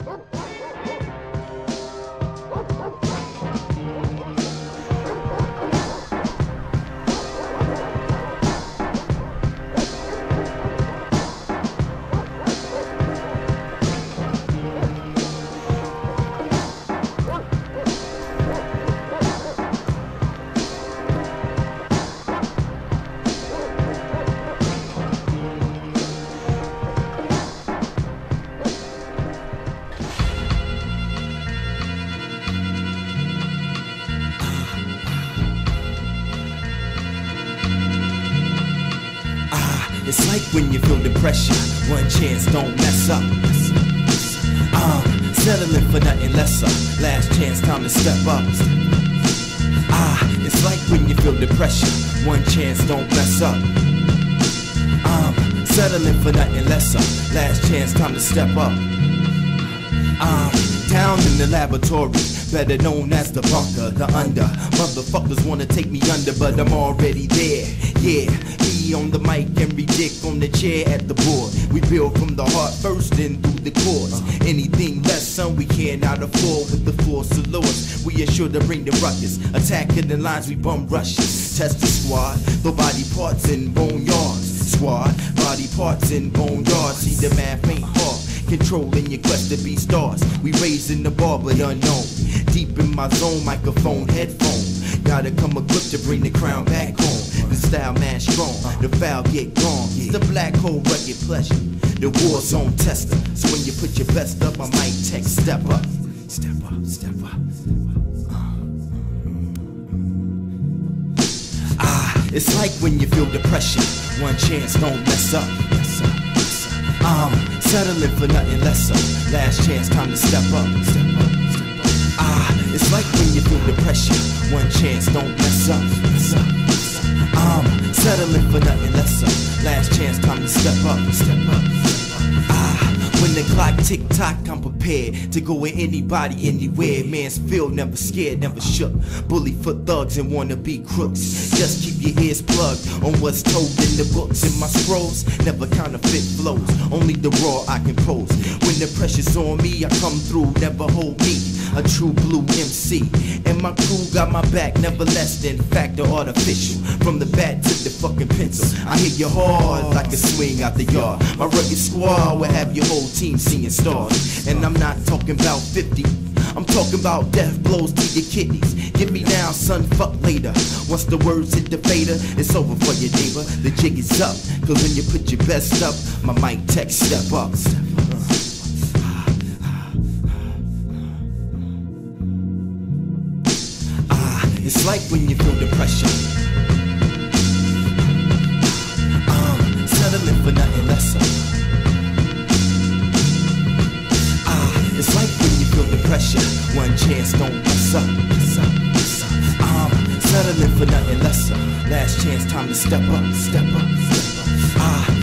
It's like when you feel depression, one chance, don't mess up. Settling for nothing lesser, last chance, time to step up. It's like when you feel depression, one chance, don't mess up. Settling for nothing lesser, last chance, time to step up. Down in the laboratory, better known as the bunker, the under. Motherfuckers wanna take me under, but I'm already there. Yeah, me on the mic and Dick on the chair at the board. We build from the heart first, then through the chords. Anything less, son, we cannot afford. With the force of lords, we are sure to bring the ruckus. Attacking the lines, we bum rushes. Test the squad, the body parts in boneyards. Squad, body parts in boneyards. See the math ain't hard. Controlling your quest to be stars. We raising the bar but unknown. Deep in my zone, microphone, headphone. Gotta come equipped to bring the crown back home. The style man strong, the foul get gone. The black hole rugged pleasure, the war zone tester. So when you put your best up, I might text step up. Step up, step up. It's like when you feel depression, one chance, don't mess up. Settling for nothing lesser, last chance, time to step up. It's like when you feel depression, one chance, don't mess up. Settling for nothing lesser, last chance, time to step up. When the clock tick tock, I'm prepared to go with anybody, anywhere. Man's feel never scared, never shook. Bully for thugs and wannabe crooks. Just keep your ears plugged on what's told in the books and my scrolls. Never counterfeit flows, only the raw I compose. When the pressure's on me, I come through, never hold me. A true blue MC, and my crew got my back, never less than fact or artificial. From the bat to the fucking pencil, I hit you hard like a swing out the yard. My rugged squad will have your whole team seeing stars. And I'm not talking about 50, I'm talking about death blows to your kidneys. Get me now, son, fuck later. Once the words hit the fader, it's over for your neighbor. The jig is up, cause when you put your best up, my mic tech step up. It's like when you feel depression, settling for nothing lesser. It's like when you feel depression, one chance, don't mess up. Settling for nothing lesser, last chance, time to step up.